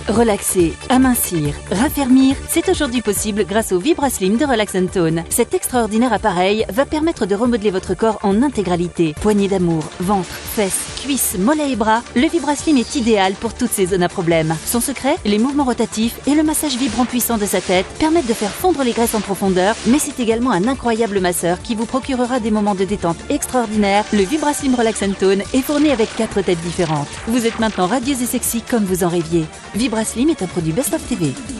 Relaxer, amincir, raffermir, c'est aujourd'hui possible grâce au VibraSlim de Relax & Tone. Cet extraordinaire appareil va permettre de remodeler votre corps en intégralité. Poignée d'amour, ventre, fesses, cuisses, mollets et bras, le VibraSlim est idéal pour toutes ces zones à problème. Son secret, les mouvements rotatifs et le massage vibrant puissant de sa tête permettent de faire fondre les graisses en profondeur, mais c'est également un incroyable masseur qui vous procurera des moments de détente extraordinaires. Le VibraSlim Relax & Tone est fourni avec 4 têtes différentes. Vous êtes maintenant radieuse et sexy comme vous en rêviez. VibraSlim est un produit Best of TV.